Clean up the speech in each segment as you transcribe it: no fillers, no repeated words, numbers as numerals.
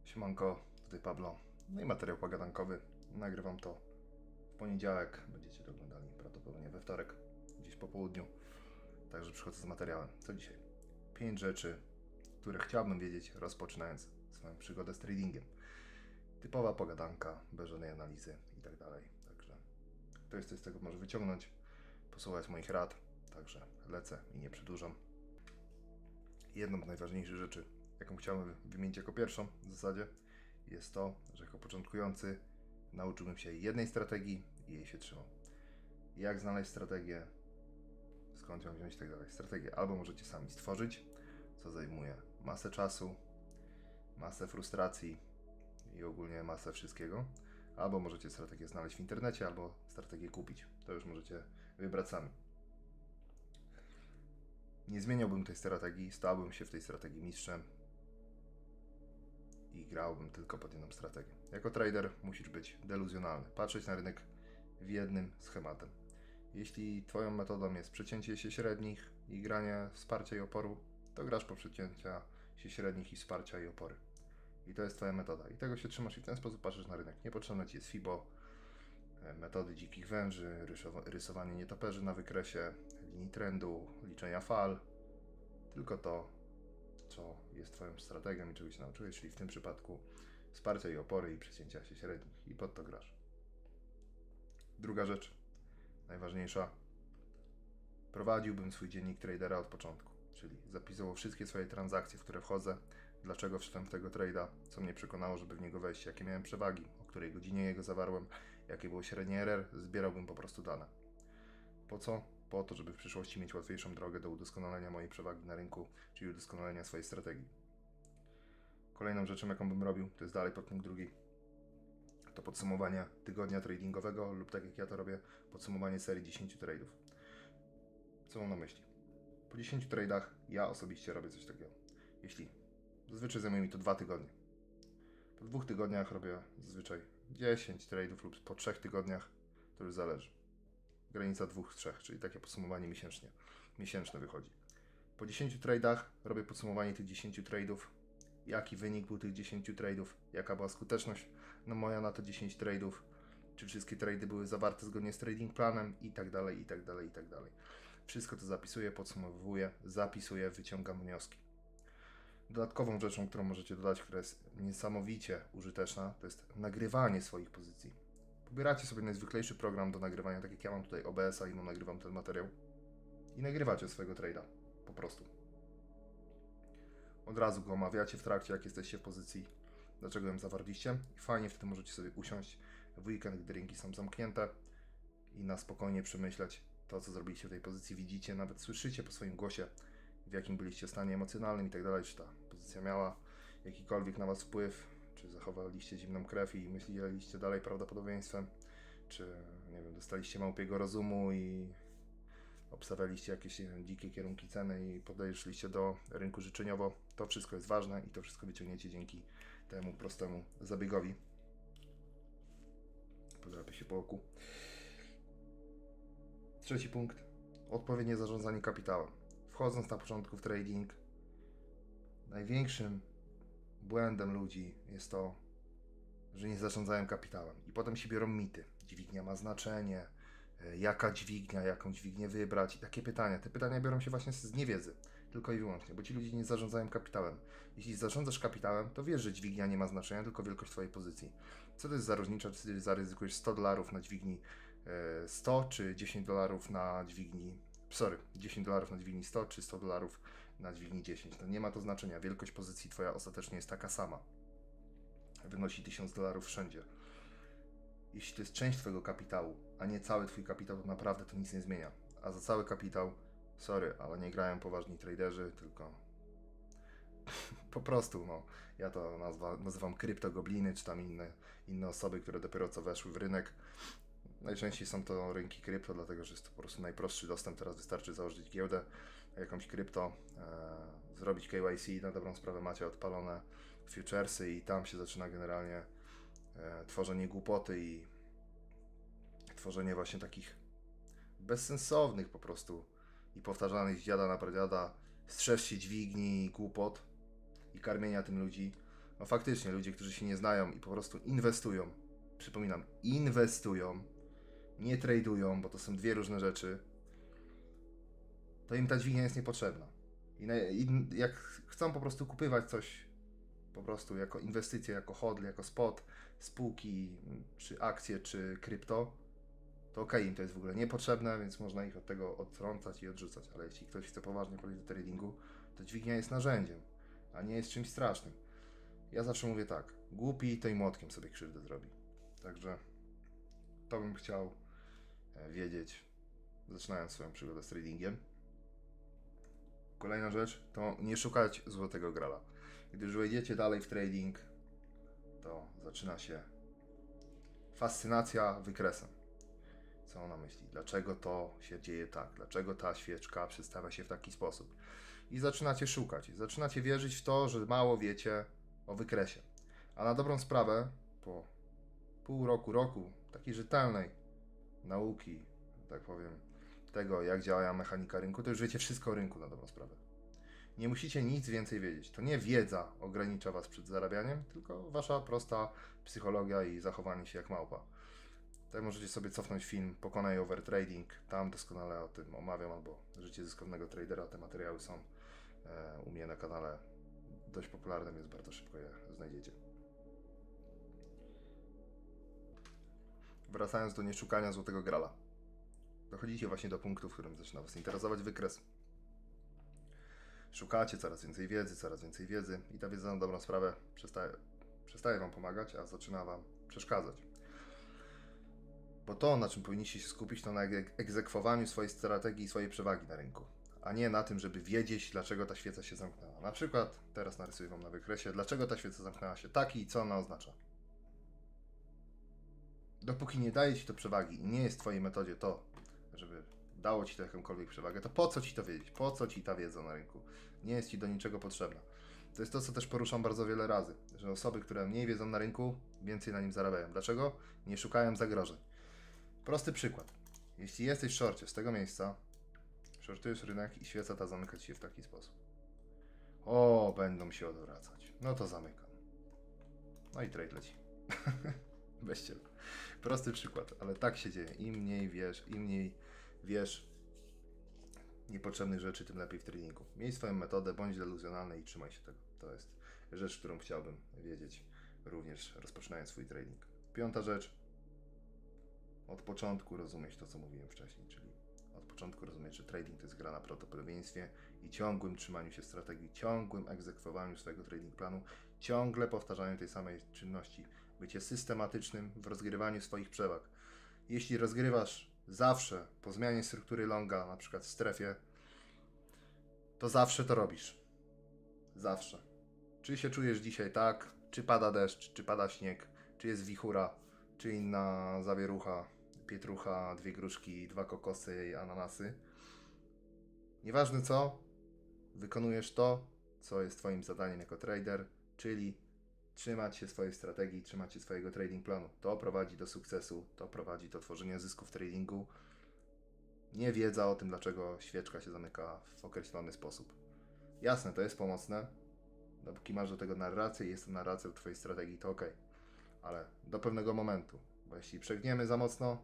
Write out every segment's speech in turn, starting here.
Siemanko, tutaj Pablo. No i materiał pogadankowy. Nagrywam to w poniedziałek. Będziecie to oglądali prawdopodobnie we wtorek, gdzieś po południu. Także przychodzę z materiałem. Co dzisiaj? 5 rzeczy, które chciałbym wiedzieć, rozpoczynając swoją przygodę z tradingiem. Typowa pogadanka, bez żadnej analizy i tak dalej. Także ktoś coś z tego może wyciągnąć, posłuchać moich rad. Także lecę i nie przedłużam. Jedną z najważniejszych rzeczy, jaką chciałbym wymienić jako pierwszą w zasadzie, jest to, że jako początkujący nauczyłbym się jednej strategii i jej się trzymał. Jak znaleźć strategię, skąd ją wziąć i tak dalej. Strategię albo możecie sami stworzyć, co zajmuje masę czasu, masę frustracji i ogólnie masę wszystkiego, albo możecie strategię znaleźć w internecie, albo strategię kupić. To już możecie wybrać sami. Nie zmieniałbym tej strategii, stałbym się w tej strategii mistrzem i grałbym tylko pod jedną strategię. Jako trader musisz być deluzjonalny, patrzeć na rynek w jednym schematem. Jeśli twoją metodą jest przecięcie się średnich i granie wsparcia i oporu, to grasz po przecięcia się średnich i wsparcia i opory. I to jest twoja metoda. I tego się trzymasz i w ten sposób patrzysz na rynek. Niepotrzebne ci jest FIBO, metody dzikich węży, rysowanie nietoperzy na wykresie, linii trendu, liczenia fal. Tylko to, co jest twoją strategią i czego się nauczyłeś, czyli w tym przypadku wsparcia i opory i przecięcia się średnich. I pod to grasz. Druga rzecz, najważniejsza. Prowadziłbym swój dziennik tradera od początku, czyli zapisywał wszystkie swoje transakcje, w które wchodzę, dlaczego wszedłem w tego trada, co mnie przekonało, żeby w niego wejść, jakie miałem przewagi, o której godzinie jego zawarłem, jakie było średnie RR, zbierałbym po prostu dane. Po co? Po to, żeby w przyszłości mieć łatwiejszą drogę do udoskonalenia mojej przewagi na rynku, czyli udoskonalenia swojej strategii. Kolejną rzeczą, jaką bym robił, to jest dalej podpunkt drugi, to podsumowanie tygodnia tradingowego lub tak jak ja to robię, podsumowanie serii 10 trade'ów. Co mam na myśli? Po 10 trade'ach ja osobiście robię coś takiego. Jeśli zazwyczaj zajmuje mi to 2 tygodnie. Po 2 tygodniach robię zazwyczaj 10 trade'ów lub po 3 tygodniach, to już zależy. Granica 2-3, czyli takie podsumowanie miesięczne wychodzi. Po 10 trade'ach robię podsumowanie tych 10 trade'ów, jaki wynik był tych 10 trade'ów, jaka była skuteczność moja na te 10 trade'ów, czy wszystkie trady były zawarte zgodnie z trading planem i tak dalej, i tak dalej, i tak dalej. Wszystko to zapisuję, podsumowuję, zapisuję, wyciągam wnioski. Dodatkową rzeczą, którą możecie dodać, która jest niesamowicie użyteczna, to jest nagrywanie swoich pozycji. Pobieracie sobie najzwyklejszy program do nagrywania, tak jak ja mam tutaj OBS-a i nagrywam ten materiał i nagrywacie swojego trade'a, po prostu. Od razu go omawiacie w trakcie, jak jesteście w pozycji, dlaczego ją zawarliście i fajnie wtedy możecie sobie usiąść w weekend, gdy rynki są zamknięte i na spokojnie przemyśleć to, co zrobiliście w tej pozycji. Widzicie, nawet słyszycie po swoim głosie, w jakim byliście stanie emocjonalnym i tak dalej, czy ta pozycja miała jakikolwiek na was wpływ, czy zachowaliście zimną krew i myśleliście dalej prawdopodobieństwem, czy nie wiem, dostaliście małpiego rozumu i obstawialiście jakieś dzikie kierunki ceny i podeszliście do rynku życzeniowo. To wszystko jest ważne i to wszystko wyciągniecie dzięki temu prostemu zabiegowi. Podrapię się po oku. Trzeci punkt. Odpowiednie zarządzanie kapitałem. Wchodząc na początku w trading, największym błędem ludzi jest to, że nie zarządzają kapitałem i potem się biorą mity. Dźwignia ma znaczenie, jaka dźwignia, jaką dźwignię wybrać i takie pytania. Te pytania biorą się właśnie z niewiedzy, tylko i wyłącznie, bo ci ludzie nie zarządzają kapitałem. Jeśli zarządzasz kapitałem, to wiesz, że dźwignia nie ma znaczenia, tylko wielkość twojej pozycji. Co to jest za różnica, czy zaryzykujesz $100 na dźwigni 100, czy $10 na dźwigni, $10 na dźwigni 100, czy $100 na dźwigni 10. To nie ma to znaczenia, wielkość pozycji twoja ostatecznie jest taka sama. Wynosi $1000 wszędzie. Jeśli to jest część twojego kapitału, a nie cały twój kapitał, to naprawdę to nic nie zmienia. A za cały kapitał, sorry, ale nie grają poważni traderzy, tylko po prostu, no, ja to nazywam kryptogobliny, czy tam inne osoby, które dopiero co weszły w rynek. Najczęściej są to rynki krypto, dlatego że jest to po prostu najprostszy dostęp. Teraz wystarczy założyć giełdę, jakąś krypto, zrobić KYC, na dobrą sprawę macie odpalone futuresy i tam się zaczyna generalnie tworzenie głupoty i tworzenie właśnie takich bezsensownych po prostu i powtarzanych z dziada na pradziada strzeż się dźwigni, głupot i karmienia tym ludzi, No faktycznie, ludzie, którzy się nie znają i po prostu inwestują, przypominam, inwestują, nie tradują, bo to są dwie różne rzeczy, to im ta dźwignia jest niepotrzebna. I jak chcą po prostu kupywać coś po prostu jako inwestycje, jako hodl, jako spot, spółki, czy akcje, czy krypto, to okej, im to jest w ogóle niepotrzebne, więc można ich od tego odtrącać i odrzucać. Ale jeśli ktoś chce poważnie podejść do tradingu, to dźwignia jest narzędziem, a nie jest czymś strasznym. Ja zawsze mówię tak, głupi to i młotkiem sobie krzywdę zrobi. Także to bym chciał wiedzieć, zaczynając swoją przygodę z tradingiem. Kolejna rzecz to nie szukać złotego grala. Gdy już wejdziecie dalej w trading, to zaczyna się fascynacja wykresem. Co ona myśli? Dlaczego to się dzieje tak? Dlaczego ta świeczka przedstawia się w taki sposób? I zaczynacie szukać. I zaczynacie wierzyć w to, że mało wiecie o wykresie. A na dobrą sprawę, po pół roku takiej rzetelnej nauki, tak powiem, tego, jak działa mechanika rynku, to już wiecie wszystko o rynku na dobrą sprawę. Nie musicie nic więcej wiedzieć. To nie wiedza ogranicza was przed zarabianiem, tylko wasza prosta psychologia i zachowanie się jak małpa. Tutaj możecie sobie cofnąć film Pokonaj Overtrading. Tam doskonale o tym omawiam, albo Życie zyskownego tradera. Te materiały są u mnie na kanale dość popularnym, więc bardzo szybko je znajdziecie. Wracając do nieszukania złotego grala. Dochodzicie właśnie do punktu, w którym zaczyna was interesować wykres. Szukacie coraz więcej wiedzy i ta wiedza na dobrą sprawę przestaje wam pomagać, a zaczyna wam przeszkadzać. Bo to, na czym powinniście się skupić, to na egzekwowaniu swojej strategii i swojej przewagi na rynku, a nie na tym, żeby wiedzieć, dlaczego ta świeca się zamknęła. Na przykład, teraz narysuję wam na wykresie, dlaczego ta świeca zamknęła się tak i co ona oznacza. Dopóki nie daje ci to przewagi i nie jest w twojej metodzie to, żeby dało ci to jakąkolwiek przewagę, to po co ci to wiedzieć? Po co ci ta wiedza na rynku? Nie jest ci do niczego potrzebna. To jest to, co też poruszam bardzo wiele razy, że osoby, które mniej wiedzą na rynku, więcej na nim zarabiają. Dlaczego? Nie szukają zagrożeń. Prosty przykład. Jeśli jesteś w shorcie z tego miejsca, shortujesz rynek i świeca ta zamyka ci się w taki sposób. O, będą się odwracać. No to zamykam. No i trade leci. Bez ciebie. Prosty przykład, ale tak się dzieje. Im mniej wiesz niepotrzebnych rzeczy, tym lepiej w tradingu. Miej swoją metodę, bądź deluzjonalny i trzymaj się tego. To jest rzecz, którą chciałbym wiedzieć również rozpoczynając swój trading. Piąta rzecz. Od początku rozumieć to, co mówiłem wcześniej, czyli od początku rozumieć, że trading to jest gra na prawdopodobieństwie i ciągłym trzymaniu się strategii, ciągłym egzekwowaniu swojego trading planu, ciągle powtarzaniu tej samej czynności, bycie systematycznym w rozgrywaniu swoich przewag. Jeśli rozgrywasz zawsze po zmianie struktury longa, na przykład w strefie, to zawsze to robisz. Zawsze. Czy się czujesz dzisiaj tak, czy pada deszcz, czy pada śnieg, czy jest wichura, czy inna zawierucha, pietrucha, 2 gruszki, 2 kokosy i ananasy. Nieważne co, wykonujesz to, co jest twoim zadaniem jako trader, czyli trzymać się swojej strategii, trzymać się swojego trading planu. To prowadzi do sukcesu, to prowadzi do tworzenia zysków w tradingu. Nie wiedza o tym, dlaczego świeczka się zamyka w określony sposób. Jasne, to jest pomocne, dopóki masz do tego narrację i jest to narracja twojej strategii, to ok. Ale do pewnego momentu, bo jeśli przegniemy za mocno,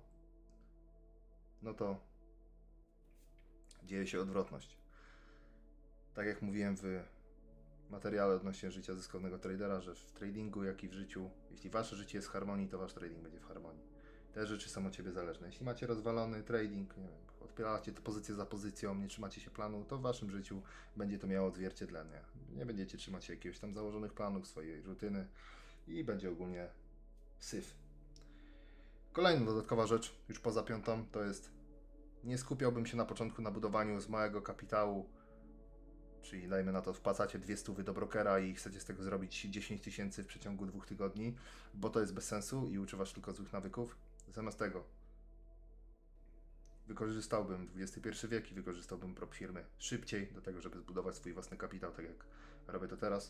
no to dzieje się odwrotność. Tak jak mówiłem w materiale odnośnie życia zyskownego tradera, że w tradingu, jak i w życiu, jeśli wasze życie jest w harmonii, to wasz trading będzie w harmonii. Te rzeczy są od ciebie zależne. Jeśli macie rozwalony trading, nie wiem, odpieracie to pozycję za pozycją, nie trzymacie się planu, to w waszym życiu będzie to miało odzwierciedlenie. Nie będziecie trzymać się jakiegoś tam założonych planów, swojej rutyny i będzie ogólnie syf. Kolejna dodatkowa rzecz, już poza piątą, to jest nie skupiałbym się na początku na budowaniu z małego kapitału, czyli dajmy na to, wpłacacie 200 do brokera i chcecie z tego zrobić 10 tysięcy w przeciągu 2 tygodni, bo to jest bez sensu i uczy was tylko złych nawyków. Zamiast tego wykorzystałbym XXI wiek i wykorzystałbym prop firmy szybciej do tego, żeby zbudować swój własny kapitał, tak jak robię to teraz.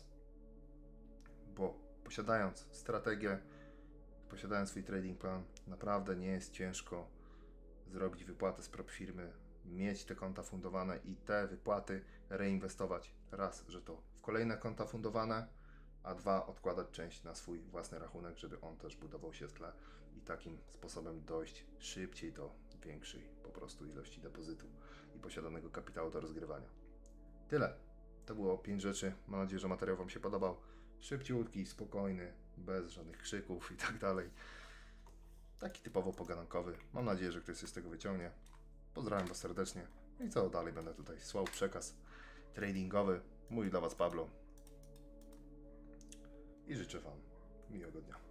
Bo posiadając strategię, posiadając swój trading plan, naprawdę nie jest ciężko zrobić wypłatę z prop firmy, mieć te konta fundowane i te wypłaty reinwestować. Raz, że to w kolejne konta fundowane, a 2 odkładać część na swój własny rachunek, żeby on też budował się w tle i takim sposobem dojść szybciej do większej po prostu ilości depozytu i posiadanego kapitału do rozgrywania. Tyle. To było 5 rzeczy. Mam nadzieję, że materiał Wam się podobał. Szybciutki, spokojny, bez żadnych krzyków i tak dalej. Taki typowo pogadankowy. Mam nadzieję, że ktoś się z tego wyciągnie. Pozdrawiam Was serdecznie. I co dalej będę tutaj słał przekaz tradingowy. Mój dla Was Pablo. I życzę Wam miłego dnia.